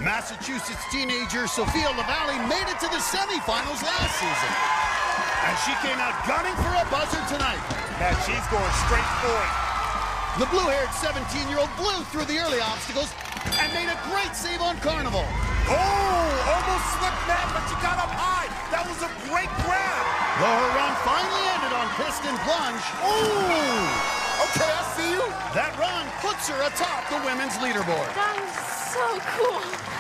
Massachusetts teenager Sophia Lavallee made it to the semifinals last season. And she came out gunning for a buzzer tonight. Man, she's going straight for it. The blue-haired 17-year-old blew through the early obstacles and made a great save on Carnival. Oh, almost slipped, Matt, but she got up high. That was a great grab. Though her run finally ended on piston plunge. Ooh! Okay, I see you. That run puts her atop the women's leaderboard. That was so cool.